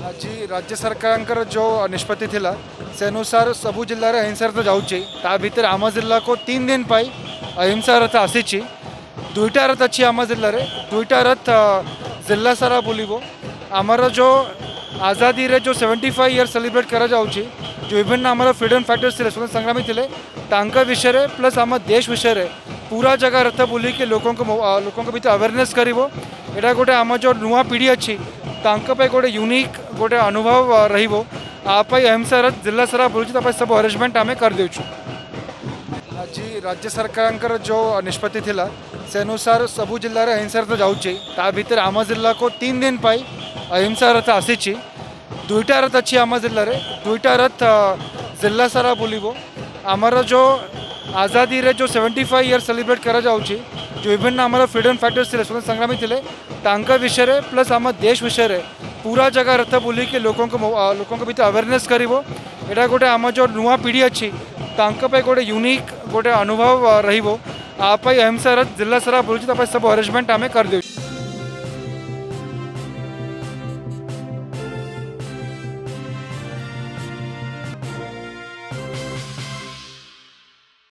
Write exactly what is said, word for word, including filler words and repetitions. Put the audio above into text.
आज राज्य सरकार जो निष्पत्ति थिला से अनुसार सबू जिले में अहिंसा रथ जाऊँगी भितर आम जिला को तीन दिन पाई अहिंसा रथ आसी दुईटा रथ अच्छी आम जिले में दुईटा रथ जिला सारा बुलबो आमर जो आज़ादी रे जो सेवेंटी फाइव इयर सेलिब्रेट करा जाऊँगी जो विभिन्न आम फ्रीडम फाइटर्स थे स्वतंत्र संग्रामी थे तांका विषय रे प्लस आम देश विषय रे पूरा जगह रथ बुल के लोकों को लोकों भीतर अवेयरनेस करिवो एटा गोटे आम जो नुआ पीढ़ी अच्छी तांका पे गोटे यूनिक गोटे अनुभव रहिबो आप अहिंसा रथ जिला सारा बुलूची सब अरेंजमेंट आम कर देछु। आज राज्य सरकार जो निष्पत्ति थिला से अनुसार सबू जिले में अहिंसा रथ जाऊँगी भितर आम जिला को तीन दिन पाई अहिंसा रथ आसी दुईटा रथ अच्छी आम जिले में दुईटा रथ जिला सारा बुलबो आमर जो आज़ादी रे जो सेवेंटी फाइव इयर सेलिब्रेट करा जाऊँगी जो विभिन्न आम फ्रीडम फाइटर्स थे स्वतंत्र संग्रामी थे तांका विषय रे प्लस आम देश विषय रे पूरा जगह रथ बुल के लोकों को लोकों भीतर अवेयरनेस करिवो एटा गोटे आम जो नुआ पीढ़ी अच्छी तांका पे गोटे यूनिक गोटे अनुभव रहिबो आप अहिंसा रथ जिला सारा बुलूची सब अरेंजमेंट आम कर देछु।